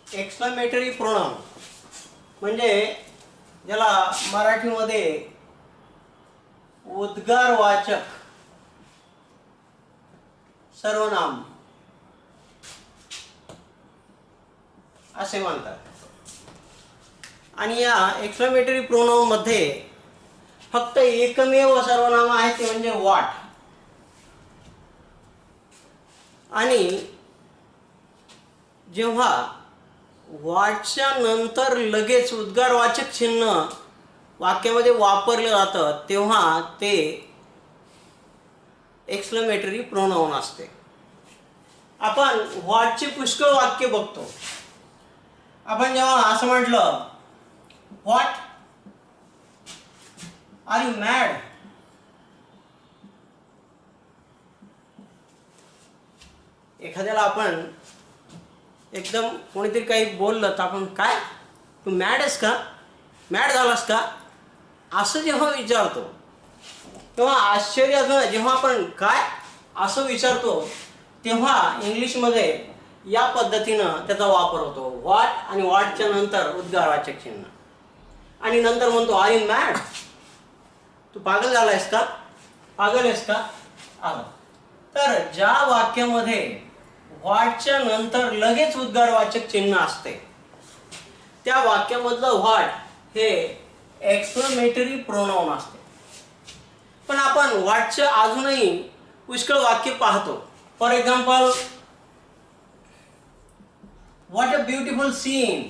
Exclamatory pronoun म्हणजे ज्याला मराठीमध्ये उद्गारवाचक सर्वनाम असे म्हणतात. आणि या एक्सक्लेमेटरी प्रोनाउन मध्ये फक्त एकमेव सर्वनाम आहे ते म्हणजे व्हॉट. आणि जेव्हा व्हॉटच्या नंतर लगेच उद्गारवाचक चिन्ह वाक्यामध्ये वापरलं जातं तेव्हा ते एक्सक्लेमेटरी प्रोनाउन असते. आपण व्हॉटचे पुष्कळ वाक्य बघतो. आपण जेव्हा असं म्हटलं व्हॉट आर यू मॅड, एखाद्याला आपण एकदम कोणीतरी काही बोललं तर आपण काय तू मॅड आहेस का, मॅड झालास का, असं जेव्हा विचारतो तेव्हा आश्चर्याचं जेव्हा आपण काय असं विचारतो तेव्हा इंग्लिशमध्ये या पद्धतीनं त्याचा वापर होतो. व्हॉट आणि व्हॉटच्या नंतर उद्गारवाचक चिन्ह आणि नंतर म्हणतो आर यू मॅड, तू पागल झालायस का, पागल आहेस का आला. तर ज्या वाक्यामध्ये व्हॉटच्या नंतर लगेच उद्गारवाचक चिन्ह असते त्या वाक्यामधलं व्हॉट हे एक्सक्लेमेटरी प्रोनाउन असते. पण आपण व्हॉटचं अजूनही पुष्कळ वाक्य पाहतो. For example what a beautiful scene,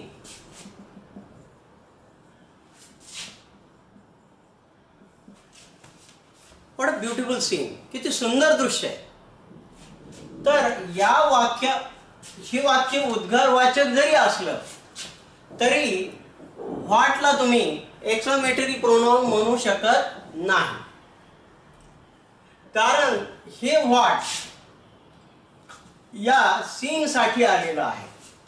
what a beautiful scene, किती सुंदर दृश्य आहे. तर या हे वाक्य उद्गारवाचक जरी असलं तरी व्हॉटला तुम्ही एक्सक्लेमेटरी प्रोनाउन म्हणू शकत नाही. कारण हे व्हॉट या सीन साठी आलेलं आहे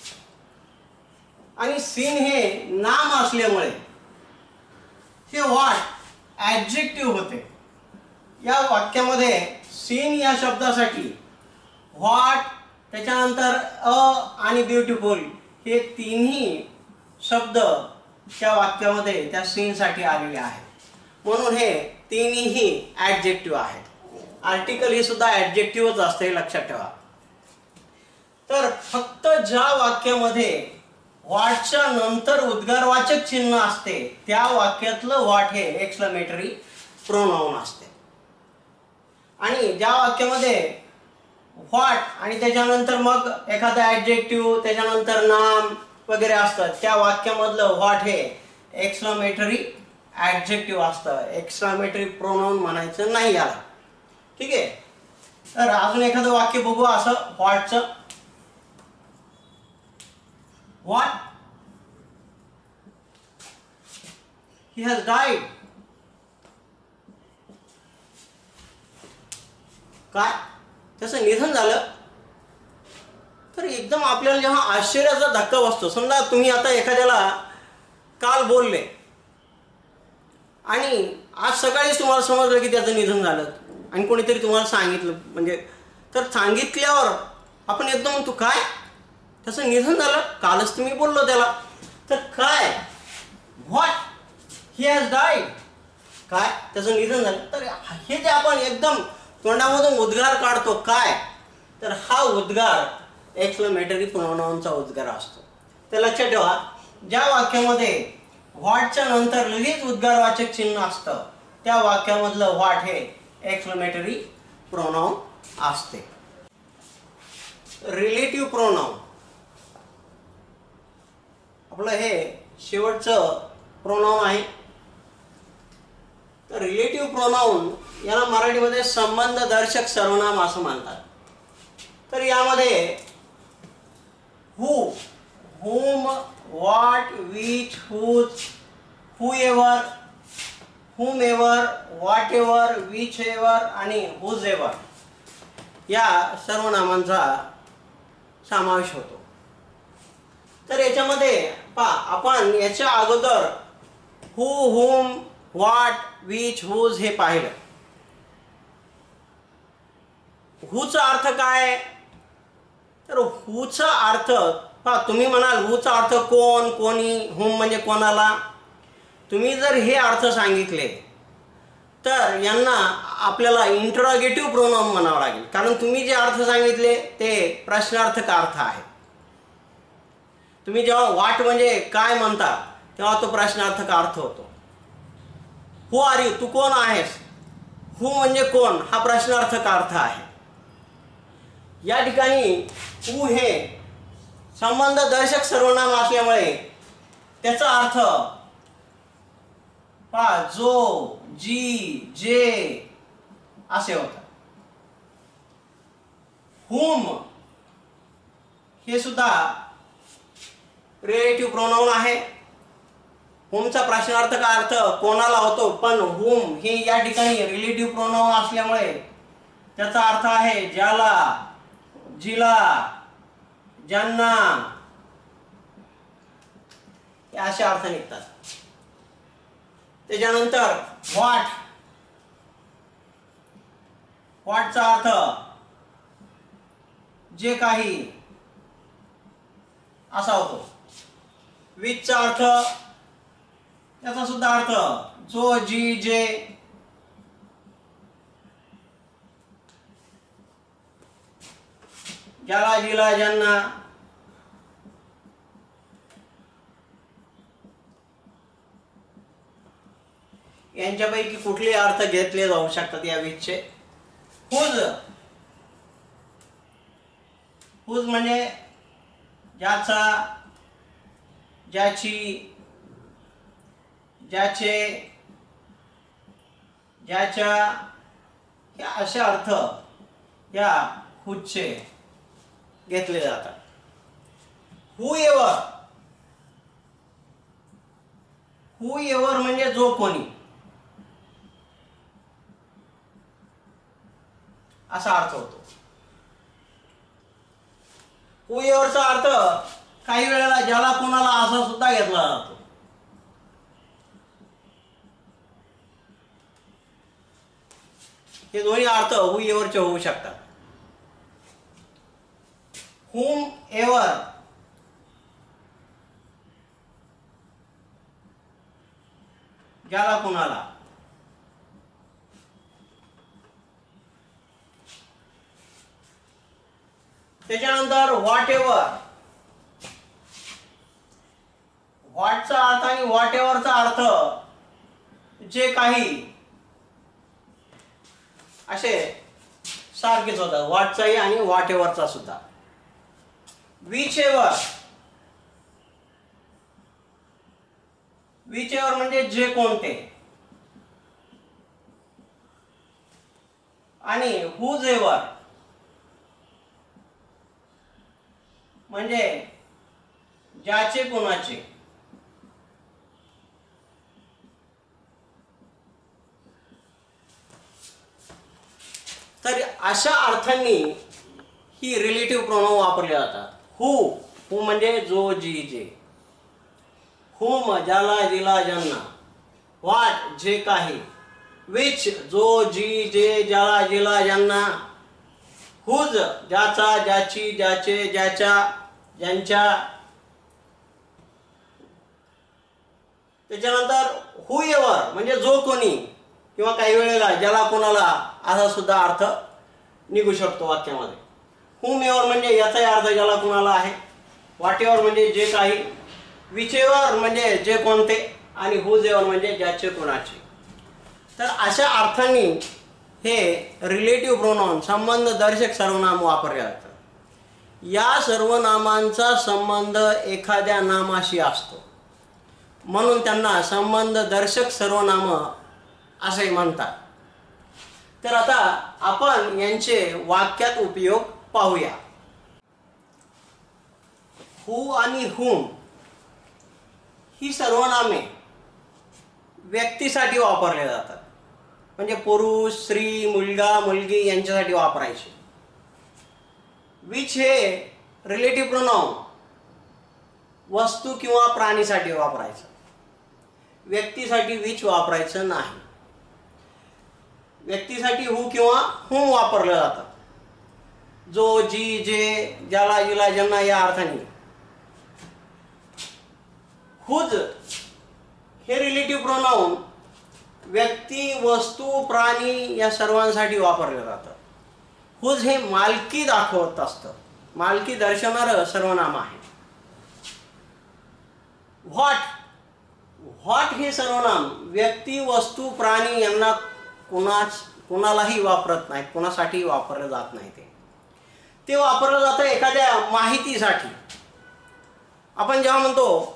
आणि सीन हे नाम असल्यामुळे हे व्हॉट ॲडजेक्टिव्ह होते. या वाक्यामध्ये सीन या शब्दासाठी व्हॉट त्याच्यानंतर अ आणि ब्युटिफुल हे तिन्ही शब्द त्या वाक्यामध्ये त्या सीन साठी आलेले आहेत. म्हणून हे तिन्ही ॲडजेक्टिव्ह आहेत. आर्टिकल हे सुद्धा ॲडजेक्टिव्हच असते हे लक्षात ठेवा. तर फक्त ज्या वाक्यामध्ये व्हॉटच्या नंतर उद्गारवाचक चिन्ह असते त्या वाक्यातलं व्हॉट हे एक्सक्लेमेटरी प्रोनाउन असते. आणि ज्या वाक्यामध्ये व्हॉट आणि त्याच्यानंतर मग एखादा ॲडजेक्टिव्ह त्याच्यानंतर नाम वगैरे असतं त्या वाक्यामधलं व्हॉट हे एक्सक्लेमेटरी ॲडजेक्टिव्ह असतं. एक्सक्लेमेटरी प्रोनाउन म्हणायचं नाही याला. ठीक आहे. तर अजून एखादं वाक्य बघू असं व्हॉटचं. व्हॉट ही हॅज डाईड, काय त्याचं निधन झालं. तर एकदम आपल्याला जेव्हा आश्चर्याचा धक्का बसतो. समजा तुम्ही आता एखाद्याला काल बोलले आणि आज सकाळीच तुम्हाला समजलं की त्याचं निधन झालं आणि कोणीतरी तुम्हाला सांगितलं म्हणजे तर सांगितल्यावर आपण एकदम तू काय त्याचं निधन झालं, कालच तुम्ही बोललो त्याला. तर काय व्हॉट ही हॅज डाईड, काय त्याचं निधन झालं. तर हे जे आपण एकदम तोंडामधून उद्गार काढतो काय तर हा उद्गार एक्सक्लेमेटरी प्रोनाउनचा उद्गार असतो. तर लक्षात ठेवा ज्या वाक्यामध्ये व्हॉटच्या नंतर लगेच उद्गारवाचक चिन्ह असतं त्या वाक्यामधलं व्हॉट हे एक्सक्लेमेटरी प्रोनाउन असते. रिलेटिव्ह प्रोनाउन आपलं हे शेवटचं प्रोनाउन आहे. तर रिलेटिव्ह प्रोनाउन याला मराठीमध्ये संबंधदर्शक सर्वनाम असं म्हणतात. तर यामध्ये हू, whom, what, which, whose, whoever, whomever, whatever, whichever आणि whosever या सर्वनामांचा समावेश होतो. तर याच्यामध्ये आपण याच्या अगोदर हू, whom, what, which, whose हे पाहिलं. हूचा अर्थ काय तर हूचा अर्थ पहा, तुम्ही म्हणाल हूचा अर्थ कोण, कोणी, हुम म्हणजे कोणाला. तुम्ही जर हे अर्थ सांगितले तर यांना आपल्याला इंटरॉगेटिव्ह प्रोनाउन म्हणावं लागेल, कारण तुम्ही जे अर्थ सांगितले ते प्रश्नार्थक अर्थ आहे. तुम्ही जेव्हा व्हॉट म्हणजे काय म्हणता तेव्हा तो प्रश्नार्थक अर्थ होतो. हू आर यू, तू कोण आहेस, हू म्हणजे कोण हा प्रश्नार्थक अर्थ आहे. या ठिकाणी हू हे संबंधदर्शक सर्वनाम असल्यामुळे त्याचा अर्थ पहा जो, जी, जे असे होतात. हुम हे सुद्धा रिलेटिव्ह प्रोनाउन आहे. हुमचा प्रश्नार्थक अर्थ कोणाला होतो, पण हुम हे या ठिकाणी रिलेटिव्ह प्रोनाउन असल्यामुळे त्याचा अर्थ आहे ज्याला, जिला, ज्यांना, असे अर्थ निघतात. त्याच्यानंतर व्हॉट, व्हॉटचा अर्थ जे काही असा होतो. विचचा अर्थ, त्याचा सुद्धा अर्थ जो, जी, जे. ज्याला, जिला, ज्यांना. यांच्यापैकी कुठले अर्थ घेतले जाऊ शकतात या विचचे. हुज, हुज म्हणजे ज्याचा, ज्याची, ज्याचे, ज्याच्या, या असे अर्थ या हुजचे घेतले जातात. हूएव्हर, हूएव्हर म्हणजे जो कोणी असा अर्थ होतो. हूएव्हरचा अर्थ काही वेळेला ज्याला कोणाला असा सुद्धा घेतला जातो. हे दोन्ही अर्थ हूएव्हरचे होऊ शकतात. हुम एव्हर ज्याला कोणाला. त्याच्यानंतर व्हॉट एव्हर, व्हॉटचा अर्थ आणि व्हॉट एव्हरचा अर्थ जे काही असे सारखेच होतात, व्हॉटचाही आणि व्हॉट एव्हरचा सुद्धा. विच एव्हर, विच एव्हर म्हणजे जे कोणते. आणि हुज एव्हर म्हणजे ज्याचे कोणाचे. तर अशा अर्थांनी ही रिलेटिव्ह प्रोनाउन वापरले जातात. हू, हू म्हणजे जो, जी, जे. हुम ज्याला, जिला, ज्यांना. व्हॉट जे काही. विच जो, जी, जे, ज्याला, जिला, ज्यांना. हुज ज्याचा, ज्याची, ज्याचे, ज्याच्या, ज्यांच्या. त्याच्यानंतर हूएव्हर म्हणजे जो कोणी, किंवा काही वेळेला ज्याला कोणाला असा सुद्धा अर्थ निघू शकतो वाक्यामध्ये. हुमएव्हर म्हणजे याचाही अर्थ ज्याला कोणाला आहे. व्हॉटएव्हर म्हणजे जे काही. विचएव्हर म्हणजे जे कोणते. आणि हुजएव्हर म्हणजे ज्याचे कोणाचे. तर अशा अर्थांनी हे रिलेटिव्ह प्रोनाउन संबंधदर्शक सर्वनाम वापरले जातात. या सर्वनामांचा संबंध एखाद्या नामाशी असतो म्हणून त्यांना संबंधदर्शक सर्वनाम असे म्हणतात. तर आता आपण यांचे वाक्यात उपयोग पाहूया. हू आणि हुम ही सर्वनामे व्यक्तीसाठी वापरले जातात. म्हणजे पुरुष, स्त्री, मुलगा, मुलगी यांच्यासाठी वापरायचे. विच हे रिलेटिव्ह प्रोनाउन वस्तू किंवा प्राणीसाठी वापरायचं. व्यक्तीसाठी विच वापरायचं नाही. व्यक्तीसाठी हू किंवा हुम वापरलं जातं. जो, जी, जे, ज्याला, जिला, ज्यांना या अर्थाने. हुज हे रिलेटिव्ह प्रोनाउन व्यक्ती, वस्तू, प्राणी या सर्वांसाठी वापरलं जातं. हुज हे मालकी दाखवत असतं, मालकी दर्शवणारं सर्वनाम आहे. व्हॉट हे सर्वनाम व्यक्ती, वस्तू, प्राणी यांना कोणालाही वापरत नाही, कोणासाठी वापरलं जात नाही. ते वापरलं जातं एखाद्या माहितीसाठी. आपण जेव्हा म्हणतो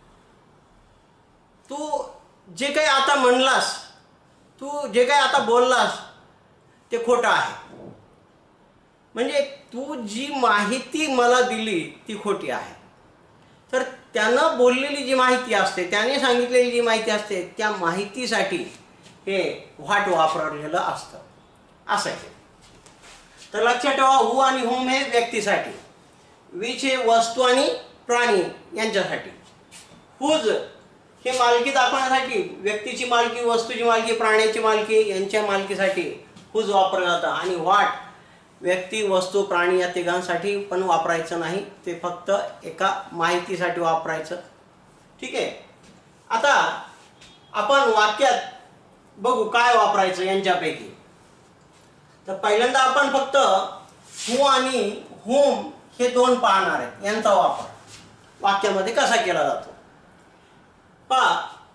तू जे काही आता म्हणलास, तू जे काही आता बोललास ते खोटं आहे, म्हणजे तू जी माहिती मला दिली ती खोटी आहे. तर त्यानं बोललेली जी माहिती असते, त्याने सांगितलेली जी माहिती असते, त्या माहितीसाठी हे व्हॉट वापरलेलं असतं. असं आहे. तर लक्षात ठेवा, हु आणि हुम हे व्यक्तीसाठी, विच हे वस्तू आणि प्राणी यांच्यासाठी, हुज हे मालकी दाखवण्यासाठी, व्यक्तीची मालकी, वस्तूची मालकी, प्राण्याची मालकी यांच्या मालकीसाठी हुज वापरलं जातं. आणि व्हॉट व्यक्ती, वस्तू, प्राणी या तिघांसाठी पण वापरायचं नाही, ते फक्त एका माहितीसाठी वापरायचं. ठीक आहे. आता आपण वाक्यात बघू काय वापरायचं यांच्यापैकी. तर पहिल्यांदा आपण फक्त हु आणि हुम हे दोन पाहणार आहेत, यांचा वापर वाक्यामध्ये कसा केला जातो. पहा,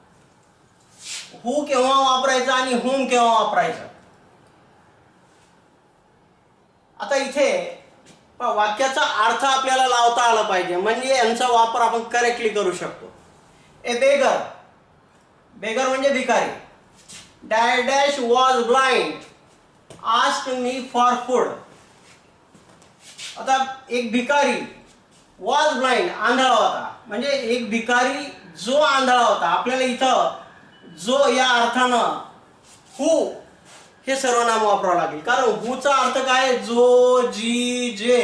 हु केव्हा वापरायचं आणि हुम केव्हा वापरायचं. आता इथे वाक्याचा अर्थ आपल्याला लावता आला पाहिजे, म्हणजे यांचा वापर आपण करेक्टली करू शकतो. ए बेगर, बेगर म्हणजे भिकारी. Dash was blind asked me for food. आता एक भिकारी वॉज ब्लाइंड आंधळा होता, म्हणजे एक भिकारी जो आंधळा होता. आपल्याला इथं जो या अर्थानं हु हे सर्वनाम वापरावं लागेल, कारण हुचा अर्थ काय, जो, जी, जे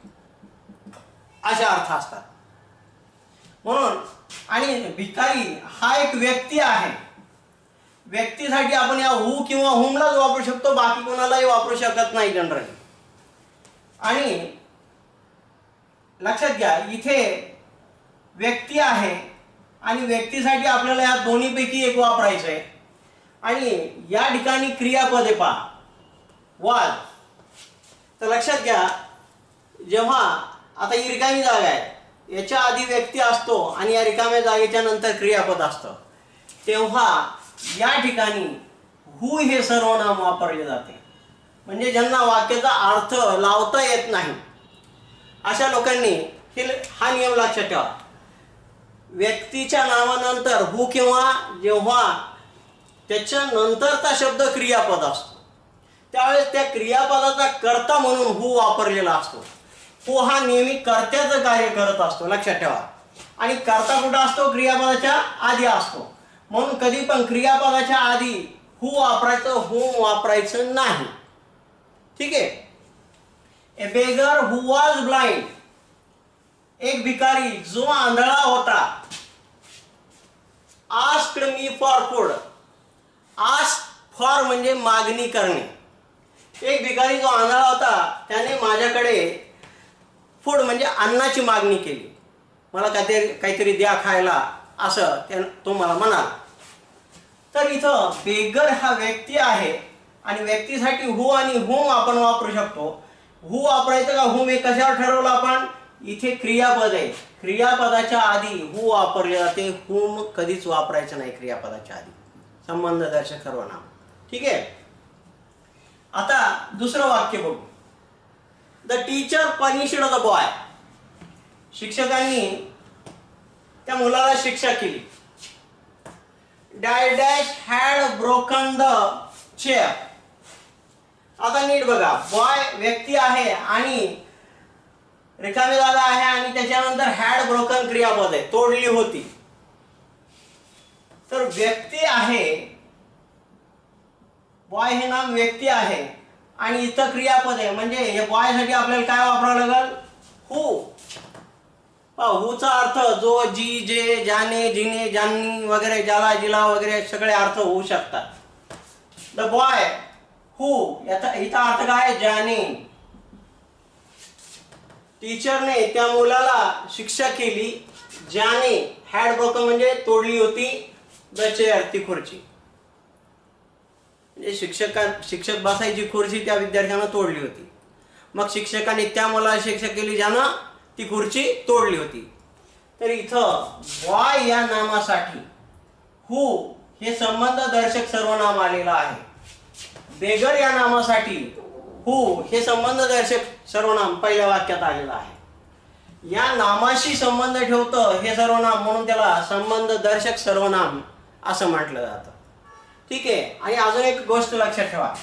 असे अर्थ असतात म्हणून. आणि भिकारी हा एक व्यक्ती आहे, व्यक्तीसाठी आपण या हु किंवा हुमलाच वापरू शकतो, बाकी कोणालाही वापरू शकत नाही जनरली. आणि लक्षात घ्या, इथे व्यक्ती आहे आणि व्यक्तीसाठी आपल्याला या दोन्हीपैकी एक वापरायचं आहे. आणि या ठिकाणी क्रियापद आहे पहा, वाज. तर लक्षात घ्या, जेव्हा आता ही रिकामी जागा आहे, याच्या आधी व्यक्ती असतो आणि या रिकाम्या जागेच्या नंतर क्रियापद असतं, तेव्हा या ठिकाणी हु हे सर्वनाम वापरले जाते. म्हणजे ज्यांना वाक्याचा अर्थ लावता येत नाही अशा लोकांनी हा नियम लक्षात ठेवा. व्यक्तीच्या नावानंतर हु किंवा जेव्हा त्याच्या नंतरचा शब्द क्रियापद असतो, त्यावेळेस त्या क्रियापदाचा कर्ता म्हणून हु वापरलेला असतो. हु हा नेहमी कर्त्याचं कार्य करत असतो, लक्षात ठेवा. आणि कर्ता कुठं असतो, क्रियापदाच्या आधी असतो. म्हणून कधी पण क्रियापदाच्या आधी हु वापरायचं, हुम वापरायचं नाही. ठीक आहे. A beggar who was blind, एक भिकारी जो आंधळा होता, asked me for food. Ask for म्हणजे मागणी करणे. एक भिकारी जो आंधळा होता त्याने माझ्याकडे फूड म्हणजे अन्नाची मागणी केली, मला काहीतरी द्या खायला, असं तो मला म्हणाला. तर इथं बेगर हा व्यक्ती आहे आणि व्यक्तीसाठी हु आणि हुम आपण वापरू शकतो. हु वापरायचं का हुम हे कशावर ठरवलं आपण, इथे क्रियापद आहे, क्रियापदाच्या आधी हु वापरले जाते, हुम कधीच वापरायचं नाही क्रियापदाच्या आधी, संबंधदर्शक सर्वनाम. ठीक आहे. आता दुसरं वाक्य बघू. The teacher punished the boy. शिक्षकांनी त्या मुलाला शिक्षा केली. Dash had broken the chair. आता नीट बघा, बॉय व्यक्ती आहे आणि रिकामी जागा आहे आणि त्याच्यानंतर हॅड ब्रोकन क्रियापद आहे, तोडली होती. तर व्यक्ती आहे, बॉय हे नाम व्यक्ती आहे आणि इथं क्रियापद आहे, म्हणजे या बॉय साठी आपल्याला काय वापरावं लागेल, हु. हुचा अर्थ जो, जी, जे, ज्याने, जिने, ज्यांनी वगैरे, ज्याला, जिला वगैरे सगळे अर्थ होऊ शकतात. द बॉय हु याचा इथं अर्थ काय, ज्याने. टीचरने त्या मुलाला शिक्षा केली, ज्याने हॅड ब्रोकन म्हणजे तोडली होती, द चेअर ती खुर्ची, म्हणजे शिक्षक बसायची खुर्ची त्या विद्यार्थ्यानं तोडली होती. मग शिक्षकांनी त्या मुलाला शिक्षा केली ज्यानं ती खुर्ची तोडली होती. तर इथं बॉय या नामासाठी हू हे संबंधदर्शक सर्वनाम आलेलं आहे. बेगर या नामासाठी हू हे संबंधदर्शक सर्वनाम पहिल्या वाक्यात आलेलं आहे. या नामाशी संबंध ठेवतं हे सर्वनाम म्हणून त्याला संबंधदर्शक सर्वनाम असं म्हटलं जातं. ठीक आहे. आणि अजून एक गोष्ट लक्षात ठेवा,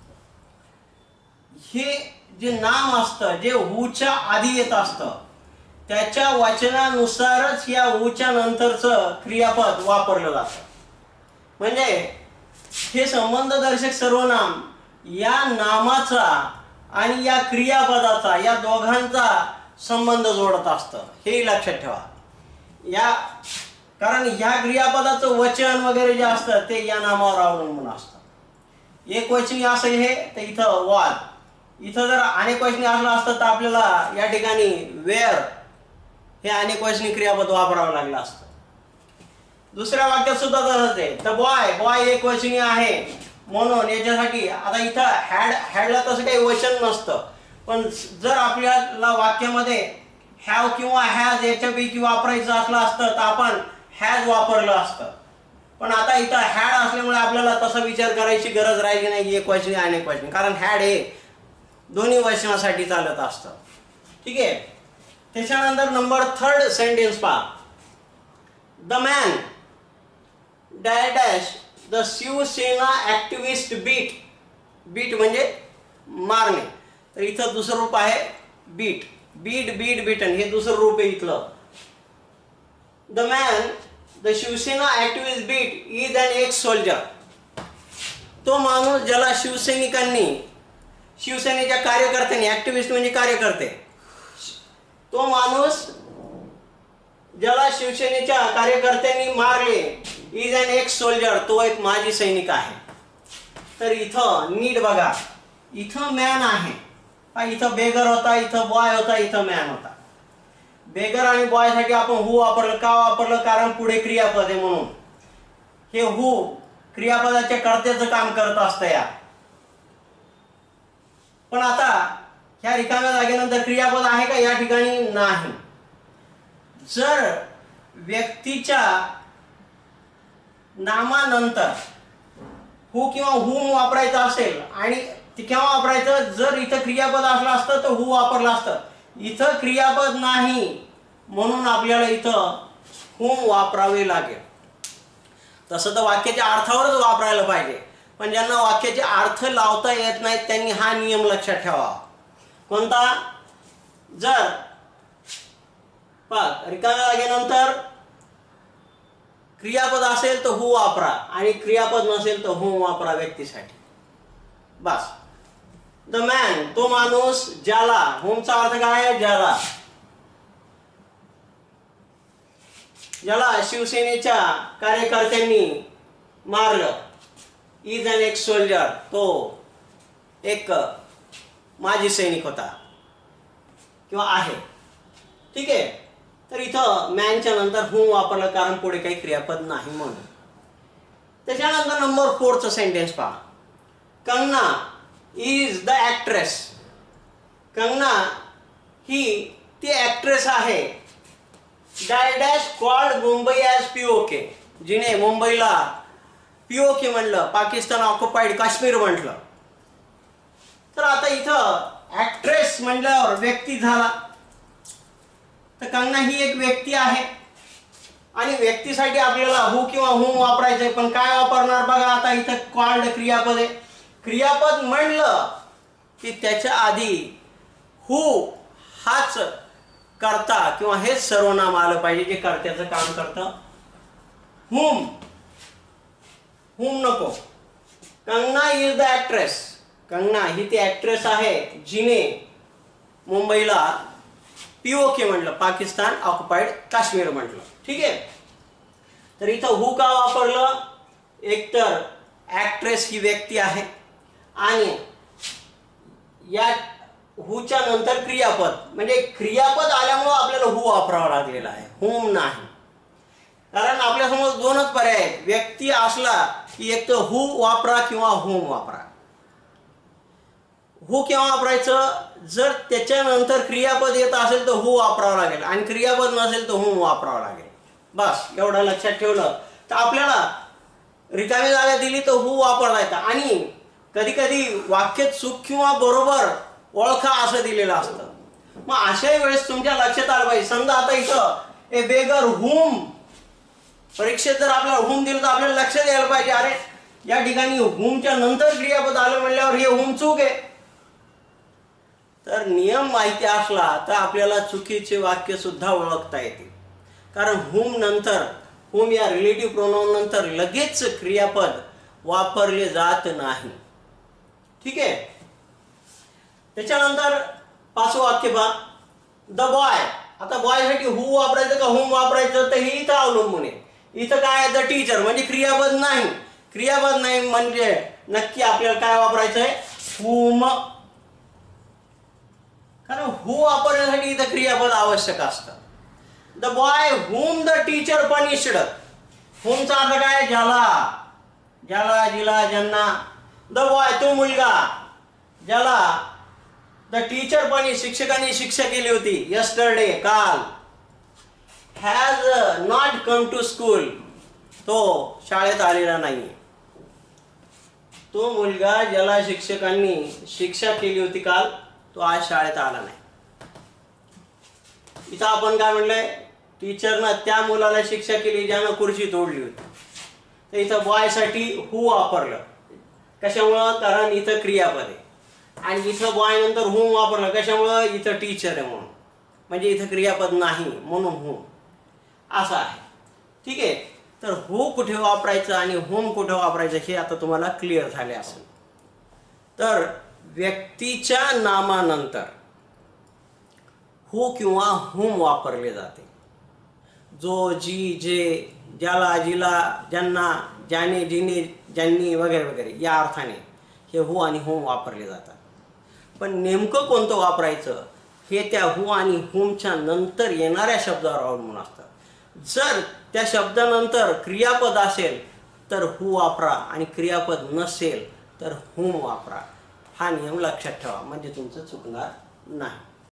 हे जे नाम असतं जे हूच्या आधी येत असतं त्याच्या वचनानुसारच या हूच्या नंतरचं क्रियापद वापरलं जातं. म्हणजे हे संबंधदर्शक सर्वनाम या नामाचा आणि या क्रियापदाचा या दोघांचा संबंध जोडत असतं, हे लक्षात ठेवा. कारण ह्या क्रियापदाचं वचन वगैरे जे असतं ते या नामावर अवलंबून असतं. एक वचनी असेल हे तर इथं वाज, इथं जर अनेक वचनी असलं असतं तर आपल्याला या ठिकाणी वेअर हे अनेक वचनी क्रियापद वापरावं लागलं असतं. दुसऱ्या वाक्यात सुद्धा तसंच आहे. तर बॉय एक वचनी आहे म्हणून याच्यासाठी आता इथं हॅडला तसं काही वचन नसतं, पण जर आपल्याला वाक्यामध्ये हॅव किंवा हॅज याच्यापैकी वापरायचं असलं असतं तर आपण हॅज वापरलं असतं. पण आता इथं हॅड असल्यामुळे आपल्याला तसा विचार करायची गरज राहिली नाही एक वचनी अनेक वचनी, कारण हॅड हे दोन्ही वचनासाठी चालत असतं. ठीक आहे. त्याच्यानंतर नंबर 3 सेंटेन्स पहा. The man dash the Shiv Sena activist beat म्हणजे मारणे. तर इथं दुसरं रूप आहे बीटन, हे दुसरं रूप आहे इथलं. The man the Shiv Sena activist beat is an ex soldier. तो माणूस ज्याला शिवसेनेच्या कार्यकर्त्यांनी, ऍक्टिव्हिस्ट म्हणजे कार्यकर्ते, तो माणूस ज्याला शिवसेनेच्या कार्यकर्त्यांनी मारले इज अन एक्स सोल्जर, तो एक माजी सैनिक आहे. तर इथं नीट बघा, इथं मॅन आहे, इथं बेगर होता, इथं बॉय होता, इथं मॅन होता. बेगर आणि बॉय साठी आपण हू वापरलं. का वापरलं? कारण पुढे क्रियापद आहे म्हणून. हे हू क्रियापदाच्या कर्त्याचं काम करत असतं या. पण आता ह्या रिकाम्या जागेनंतर क्रियापद आहे का? या ठिकाणी नाही. जर व्यक्तीच्या नामानंतर हू किंवा हुम वापरायचं असेल आणि ते केव्हा वापरायचं? जर इथं क्रियापद असलं असतं तर हू वापरलं असतं. इथं क्रियापद नाही म्हणून आपल्याला इथं हुम वापरावे लागेल. तसं तर वाक्याच्या अर्थावरच वापरायला पाहिजे, पण ज्यांना वाक्याचे अर्थ लावता येत नाहीत त्यांनी हा नियम लक्षात ठेवा. कोणता? जर रिकाम्या जागेनंतर क्रियापद असेल तर हू वापरा आणि क्रियापद नसेल तर हुम वापरा व्यक्तीसाठी. बस. द मॅन तो माणूस ज्याला, हुमचा अर्थ काय आहे? ज्याला शिवसेनेच्या कार्यकर्त्यांनी मारलं इज अन एक्स सोल्जर, तो एक माजी सैनिक होता किंवा आहे. ठीक आहे. तर इथं मॅनच्या नंतर हुम वापरलं कारण पुढे काही क्रियापद नाही म्हणून. त्याच्यानंतर नंबर 4 सेंटेन्स पहा. Kangana is the actress. Kangana ही ती ऍक्ट्रेस आहे dash called Mumbai as POK, जिने मुंबईला पीओके म्हणलं, पाकिस्तान ऑक्युपाईड काश्मीर म्हटलं. तर आता इथं ऍक्ट्रेस म्हटल्यावर व्यक्ती झाला. तर कंगना ही एक व्यक्ती आहे आणि व्यक्तीसाठी आपल्याला हू किंवा हुम वापरायचंय, पण काय वापरणार बघा. आता इथं कॉल्ड क्रियापद आहे. क्रियापद म्हणलं की त्याच्या आधी हू हाच कर्ता किंवा हेच सर्वनाम आलं पाहिजे जे कर्त्याचं काम करतं. हुम नको. Kangana is the actress. Kangana ही ती ऍक्ट्रेस आहे जिने मुंबईला पीओके म्हटलं, पाकिस्तान ऑक्युपाईड काश्मीर म्हटलं. ठीक आहे. तर इथं हू का वापरलं? एकतर ऍक्ट्रेस ही व्यक्ती आहे आणि या हूच्या नंतर क्रियापद, म्हणजे क्रियापद आल्यामुळे आपल्याला हू वापरावा लागलेला आहे, हुम नाही. कारण आपल्यासमोर दोनच पर्याय आहेत. व्यक्ती असला की एक तर हू वापरा किंवा हुम वापरा. हू केव्हा वापरायचं? जर त्याच्यानंतर क्रियापद येत असेल तर हू वापरावं लागेल आणि क्रियापद नसेल तर हुम वापरावं लागेल. बस एवढं लक्षात ठेवलं तर आपल्याला रिकामी जागा दिली तर हू वापरता येतं. आणि कधी कधी वाक्यात चूक किंवा बरोबर ओळखा असं दिलेलं असतं. मग अशाही वेळेस तुमच्या लक्षात आलं पाहिजे. समजा आता इथं ए बेगर हुम, परीक्षेत जर आपल्याला हुम दिलं तर आपल्याला लक्षात यायला पाहिजे अरे या ठिकाणी हुमच्या नंतर क्रियापद आलं म्हणल्यावर हे हुम चूक आहे. तर नियम माहिती असला तर आपल्याला चुकीचे वाक्य सुद्धा ओळखता येते. कारण हुम नंतर, हुम या रिलेटिव्ह प्रोनाउन नंतर लगेच क्रियापद वापरले जात नाही. ठीक आहे. त्याच्यानंतर 5वं वाक्य पहा, द बॉय. आता बॉय साठी हू वापरायचं का हुम वापरायचं तर हे इथं अवलंबून आहे. इथं काय आहे? द टीचर म्हणजे क्रियापद नाही. क्रियापद नाही म्हणजे नक्की आपल्याला काय वापरायचं आहे? हुम. कारण हू वापरण्यासाठी इथं क्रियापद आवश्यक असतं. The boy whom the teacher punished. हुमचा अर्थ काय? ज्याला, ज्याला, जिला, ज्यांना. द बॉय तो मुलगा ज्याला द टीचर पनिश शिक्षकांनी शिक्षा केली होती. यस्टरडे काल. Has not come to school तो शाळेत आलेला नाही. तो मुलगा ज्याला शिक्षकांनी शिक्षा केली होती काल तो आज शाळेत आला नाही. इथं आपण काय म्हणलंय? टीचरनं त्या मुलाला शिक्षा केली ज्यानं खुर्ची तोडली होती. तर इथं बॉय साठी हू वापरलं. कशामुळं? कारण इथं क्रियापद आहे. आणि इथं बॉय नंतर हुम वापरलं. कशामुळं? इथं टीचर आहे म्हणून. म्हणजे इथं क्रियापद नाही म्हणून हुम असं आहे. ठीक आहे. तर हू कुठे वापरायचं आणि हुम कुठे वापरायचं हे आता तुम्हाला क्लिअर झाले असेल. तर व्यक्तीच्या नामानंतर हू किंवा हुम वापरले जाते. जो, जी, जे, ज्याला, जिला, ज्यांना, ज्याने, जिने, ज्यांनी वगैरे वगैरे या अर्थाने हे हू आणि हुम वापरले जातात. पण नेमकं कोणतं वापरायचं हे त्या हू आणि हुमच्या नंतर येणाऱ्या शब्दावर अवलंबून असतं. जर त्या शब्दानंतर क्रियापद असेल तर हू वापरा आणि क्रियापद नसेल तर हुम वापरा. हा नियम लक्षात ठेवा म्हणजे तुमचं चुकणार नाही.